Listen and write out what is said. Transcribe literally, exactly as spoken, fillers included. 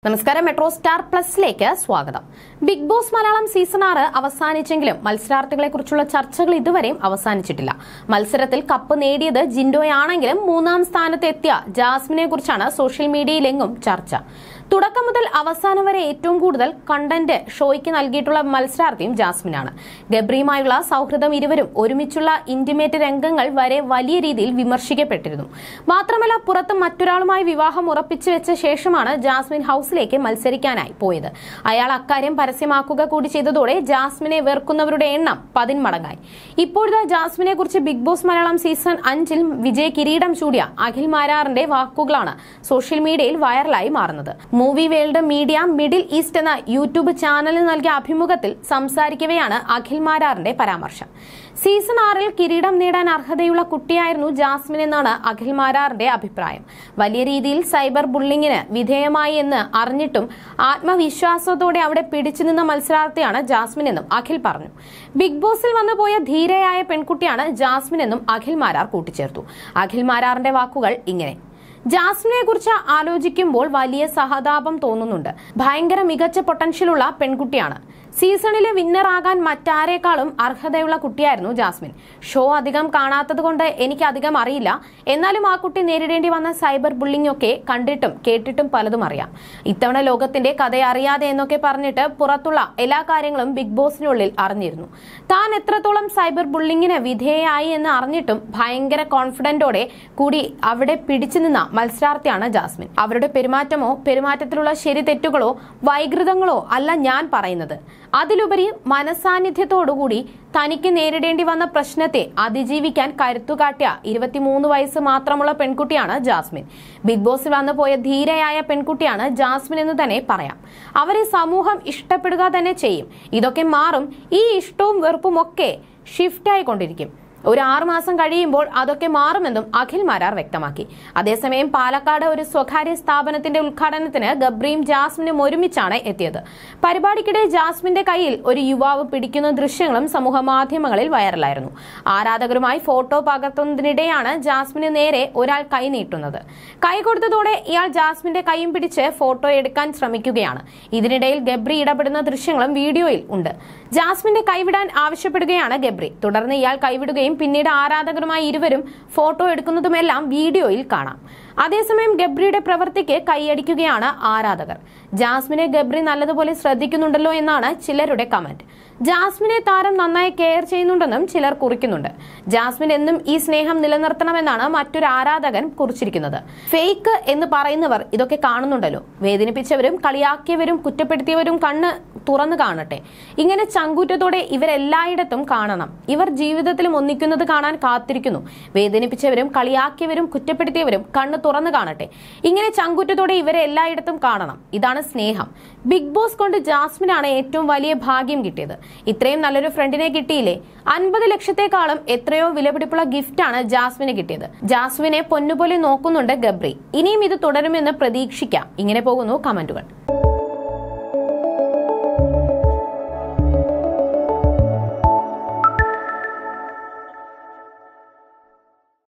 നമസ്കാരം, metro star പ്ലസിലേക്ക് സ്വാഗതം. Big boss Malayalam season ആറ് അവസാനിച്ചെങ്കിലും മത്സരാർത്ഥികളെ കുറിച്ചുള്ള ചർച്ചകൾ ഇതുവരെയും അവസാനിച്ചിട്ടില്ല. മത്സരത്തിൽ കപ്പ് നേടിയത് ജിൻഡോയാണെങ്കിലും മൂന്നാം സ്ഥാനത്ത് എത്തിയ ജാസ്മിനെ കുറിച്ചാണ് സോഷ്യൽ മീഡിയയിലെങ്ങും ചർച്ച. തുടക്കം മുതൽ അവസാനം വരെ ഏറ്റവും കൂടുതൽ കണ്ടന്റ് ഷോയ്ക്ക് നൽകിയിട്ടുള്ള മത്സരാർത്ഥിയും ജാസ്മിനാണ്. ഗബ്രിയുമായുള്ള സൗഹൃദം, ഇരുവരും ഒരുമിച്ചുള്ള ഇന്റിമേറ്റ് രംഗങ്ങൾ വരെ വലിയ രീതിയിൽ വിമർശിക്കപ്പെട്ടിരുന്നു. മാത്രമല്ല, പുറത്ത് മറ്റൊരാളുമായി വിവാഹം ഉറപ്പിച്ചു വെച്ച ശേഷമാണ് ജാസ്മിൻ ഹൌസിലേക്ക് മത്സരിക്കാനായി പോയത്. അയാൾ അക്കാര്യം പരസ്യമാക്കുക കൂടി ചെയ്തതോടെ ജാസ്മിനെ വെറുക്കുന്നവരുടെ എണ്ണം പതിന്മടങ്ങായി. ഇപ്പോഴത്തെ ജാസ്മിനെ കുറിച്ച് ബിഗ് ബോസ് മലയാളം സീസൺ അഞ്ചിൽ വിജയ കിരീടം ചൂടിയ അഖിൽ മാരാറിന്റെ വാക്കുകളാണ് സോഷ്യൽ മീഡിയയിൽ വൈറലായി മാറുന്നത്. Movie world media middle east എന്ന യൂട്യൂബ് ചാനലിന് നൽകിയ അഭിമുഖത്തിൽ സംസാരിക്കവെയാണ് അഖിൽ മാരാറിന്റെ പരാമർശം. സീസൺ ആറിൽ കിരീടം നേടാൻ അർഹതയുള്ള കുട്ടിയായിരുന്നു ജാസ്മിൻ എന്നാണ് അഖിൽ മാരാറിന്റെ അഭിപ്രായം. വലിയ രീതിയിൽ സൈബർ ബുള്ളിങ്ങിന് വിധേയമായി എന്ന് അറിഞ്ഞിട്ടും ആത്മവിശ്വാസത്തോടെ അവിടെ പിടിച്ചു നിന്ന മത്സരാർത്ഥിയാണ് ജാസ്മിൻ എന്നും അഖിൽ പറഞ്ഞു. ബിഗ് ബോസിൽ വന്നുപോയ ധീരയായ പെൺകുട്ടിയാണ് ജാസ്മിൻ എന്നും അഖിൽ മാരാർ കൂട്ടിച്ചേർത്തു. അഖിൽ മാരാറിന്റെ വാക്കുകൾ ഇങ്ങനെ: ജാസ്മിനെ കുറിച്ച് ആലോചിക്കുമ്പോൾ വലിയ സഹതാപം തോന്നുന്നുണ്ട്. ഭയങ്കര മികച്ച പൊട്ടൻഷ്യലുള്ള പെൺകുട്ടിയാണ്. സീസണിലെ വിന്നർ ആകാൻ മറ്റാരേക്കാളും അർഹതയുള്ള കുട്ടിയായിരുന്നു ജാസ്മിൻ. ഷോ അധികം കാണാത്തത് കൊണ്ട് എനിക്ക് അധികം അറിയില്ല. എന്നാലും ആ കുട്ടി നേരിടേണ്ടി വന്ന സൈബർ ബുള്ളിംഗ് ഒക്കെ കണ്ടിട്ടും കേട്ടിട്ടും പലതും അറിയാം. ഇത്തവണ ലോകത്തിന്റെ കഥ അറിയാതെ എന്നൊക്കെ പറഞ്ഞിട്ട് പുറത്തുള്ള എല്ലാ കാര്യങ്ങളും ബിഗ് ബോസിനുള്ളിൽ അറിഞ്ഞിരുന്നു. താൻ എത്രത്തോളം സൈബർ ബുള്ളിങ്ങിന് വിധേയയായി എന്ന് അറിഞ്ഞിട്ടും ഭയങ്കര കോൺഫിഡന്റോടെ കൂടി അവിടെ പിടിച്ചു നിന്ന മത്സരാർത്ഥിയാണ് ജാസ്മിൻ. അവരുടെ പെരുമാറ്റമോ പെരുമാറ്റത്തിലുള്ള ശരി തെറ്റുകളോ വൈകൃതങ്ങളോ അല്ല ഞാൻ പറയുന്നത്. അതിലുപരി മനസാന്നിധ്യത്തോടുകൂടി തനിക്ക് നേരിടേണ്ടി വന്ന പ്രശ്നത്തെ അതിജീവിക്കാൻ കരുത്തുകാട്ടിയ ഇരുപത്തിമൂന്ന് വയസ്സ് മാത്രമുള്ള പെൺകുട്ടിയാണ് ജാസ്മിൻ. ബിഗ് ബോസിൽ വന്നുപോയ ധീരയായ പെൺകുട്ടിയാണ് ജാസ്മിൻ എന്ന് തന്നെ പറയാം. അവരെ സമൂഹം ഇഷ്ടപ്പെടുക തന്നെ ചെയ്യും. ഇതൊക്കെ മാറും. ഈ ഇഷ്ടവും വെറുപ്പും ഒക്കെ ഷിഫ്റ്റ് ആയിക്കൊണ്ടിരിക്കും. ഒരു ആറുമാസം കഴിയുമ്പോൾ അതൊക്കെ മാറുമെന്നും അഖിൽ മാരാർ വ്യക്തമാക്കി. അതേസമയം പാലക്കാട് ഒരു സ്വകാര്യ സ്ഥാപനത്തിന്റെ ഉദ്ഘാടനത്തിന് ഗബ്രിയും ജാസ്മിനും ഒരുമിച്ചാണ് എത്തിയത്. പരിപാടിക്കിടെ ജാസ്മിന്റെ കയ്യിൽ ഒരു യുവാവ് പിടിക്കുന്ന ദൃശ്യങ്ങളും സമൂഹ മാധ്യമങ്ങളിൽ വൈറലായിരുന്നു. ആരാധകരുമായി ഫോട്ടോ പകർത്തുന്നതിനിടെയാണ് ജാസ്മിന് നേരെ ഒരാൾ കൈ നീട്ടുന്നത്. കൈ കൊടുത്തതോടെ ഇയാൾ ജാസ്മിന്റെ കൈയും പിടിച്ച് ഫോട്ടോ എടുക്കാൻ ശ്രമിക്കുകയാണ്. ഇതിനിടയിൽ ഗബ്രി ഇടപെടുന്ന ദൃശ്യങ്ങളും വീഡിയോയിൽ ഉണ്ട്. ജാസ്മിന്റെ കൈവിടാൻ ആവശ്യപ്പെടുകയാണ് ഗബ്രി. തുടർന്ന് ഇയാൾ കൈവിടുകയും പിന്നീട് ആരാധകരുമായി ഇരുവരും ഫോട്ടോ എടുക്കുന്നതുമെല്ലാം വീഡിയോയിൽ കാണാം. അതേസമയം ഗബ്രിയുടെ പ്രവൃത്തിക്ക് കൈയടിക്കുകയാണ് ആരാധകർ. ജാസ്മിനെ ഗബ്രി നല്ലതുപോലെ ശ്രദ്ധിക്കുന്നുണ്ടല്ലോ എന്നാണ് ചിലരുടെ കമന്റ്. ജാസ്മിനെ താരം നന്നായി കെയർ ചെയ്യുന്നുണ്ടെന്നും ചിലർ കുറിക്കുന്നുണ്ട്. ജാസ്മിൻ എന്നും ഈ സ്നേഹം നിലനിർത്തണമെന്നാണ് മറ്റൊരു ആരാധകൻ കുറിച്ചിരിക്കുന്നത്. ഫേക്ക് എന്ന് പറയുന്നവർ ഇതൊക്കെ കാണുന്നുണ്ടല്ലോ. വേദനിപ്പിച്ചവരും കളിയാക്കിയവരും കുറ്റപ്പെടുത്തിയവരും കണ്ണ് തുറന്നു കാണട്ടെ. ഇങ്ങനെ ചങ്കൂറ്റത്തോടെ ഇവരെല്ലായിടത്തും കാണണം. ഇവർ ജീവിതത്തിലും ഒന്നിക്കുന്നത് കാണാൻ കാത്തിരിക്കുന്നു. വേദനിപ്പിച്ചവരും കളിയാക്കിയവരും കുറ്റപ്പെടുത്തിയവരും കണ്ണ് തുറന്നു കാണട്ടെ. ഇങ്ങനെ ചങ്കൂറ്റത്തോടെ ഇവരെ എല്ലായിടത്തും കാണണം. ഇതാണ് സ്നേഹം. ബിഗ് ബോസ് കൊണ്ട് ജാസ്മിനാണ് ഏറ്റവും വലിയ ഭാഗ്യം കിട്ടിയത്. ഇത്രയും നല്ലൊരു ഫ്രണ്ടിനെ കിട്ടിയില്ലേ. അൻപത് ലക്ഷത്തെക്കാളും എത്രയോ വിലപിടിപ്പുള്ള ഗിഫ്റ്റാണ് ജാസ്മിന് കിട്ടിയത്. ജാസ്മിനെ പൊന്നുപോലെ നോക്കുന്നുണ്ട് ഗബ്രി. ഇനിയും ഇത് തുടരുമെന്ന് പ്രതീക്ഷിക്കാം. ഇങ്ങനെ പോകുന്നു കമന്റുകൾ.